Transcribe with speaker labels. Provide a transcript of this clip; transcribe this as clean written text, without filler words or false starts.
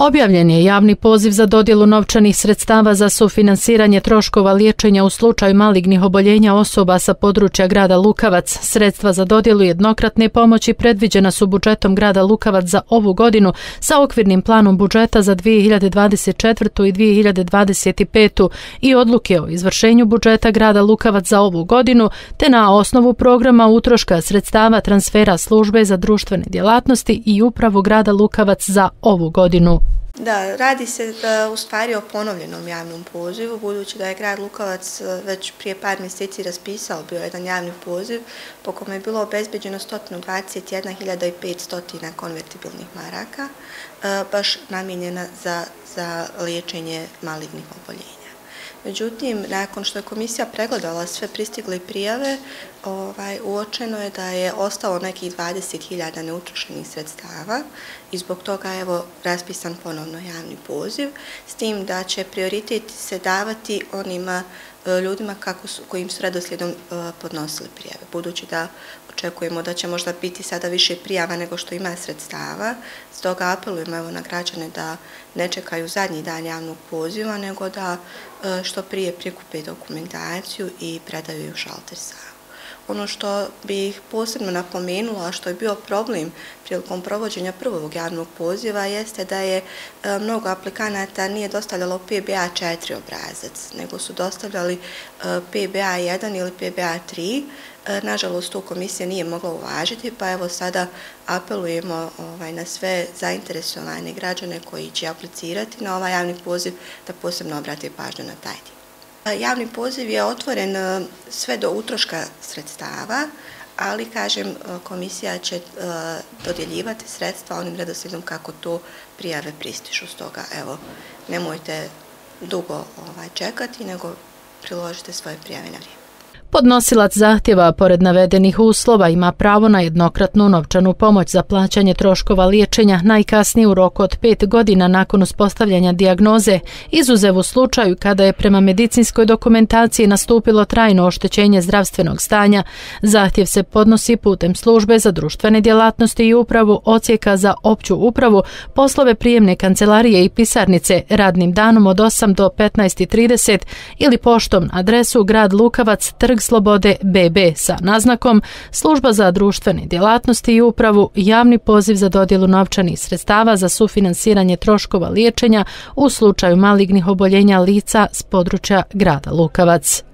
Speaker 1: Objavljen je javni poziv za dodjelu novčanih sredstava za sufinansiranje troškova liječenja u slučaju malignih oboljenja osoba sa područja grada Lukavac. Sredstva za dodjelu jednokratne pomoći predviđena su budžetom grada Lukavac za ovu godinu sa okvirnim planom budžeta za 2024. i 2025. i odluke o izvršenju budžeta grada Lukavac za ovu godinu, te na osnovu programa utroška sredstava transfera službe za društvene djelatnosti i upravu grada Lukavac za ovu godinu.
Speaker 2: Da, radi se u stvari o ponovljenom javnom pozivu, budući da je grad Lukavac već prije par mjeseci raspisao bio jedan javni poziv po kome je bilo obezbeđeno 121.500 konvertibilnih maraka, baš namijenjena za liječenje malignih oboljenja. Međutim, nakon što je komisija pregledala sve pristigle prijave, uočeno je da je ostalo nekih 20.000 neutrošenih sredstava i zbog toga je raspisan ponovno javni poziv, s tim da će prioritet se davati onima ljudima kojim su redoslijedom podnosili prijave. Budući da očekujemo da će možda biti sada više prijava nego što ima sredstava, stoga apelujemo na građane da ne čekaju zadnji dan javnog poziva, nego da što prije prikupe dokumentaciju i predaju ju u šalter SAO. Ono što bih posebno napomenula, a što je bio problem prilikom provođenja prvog javnog poziva, jeste da je mnogo aplikanata nije dostavljalo PBA4 obrazac, nego su dostavljali PBA1 ili PBA3. Nažalost, to komisija nije mogla uvažiti, pa evo sada apelujemo na sve zainteresovane građane koji će aplicirati na ovaj javni poziv da posebno obrate pažnju na taj dio. Javni poziv je otvoren sve do utroška sredstava, ali, kažem, komisija će dodjeljivati sredstva onim redoslijedom kako to prijave pristižu. Stoga, evo, nemojte dugo čekati, nego priložite svoje prijave na vrijeme.
Speaker 1: Podnosilac zahtjeva, pored navedenih uslova, ima pravo na jednokratnu novčanu pomoć za plaćanje troškova liječenja najkasnije u roku od 5 godina nakon uspostavljanja dijagnoze, izuzev u slučaju kada je prema medicinskoj dokumentaciji nastupilo trajno oštećenje zdravstvenog stanja. Zahtjev se podnosi putem službe za društvene djelatnosti i upravu odsjeka za opću upravu, poslove prijemne kancelarije i pisarnice radnim danom od 8 do 15:30 ili poštom adresu grad Lukavac, Trg Slobode BB sa naznakom Služba za društvene djelatnosti i upravu, javni poziv za dodjelu novčanih sredstava za sufinansiranje troškova liječenja u slučaju malignih oboljenja lica s područja grada Lukavac.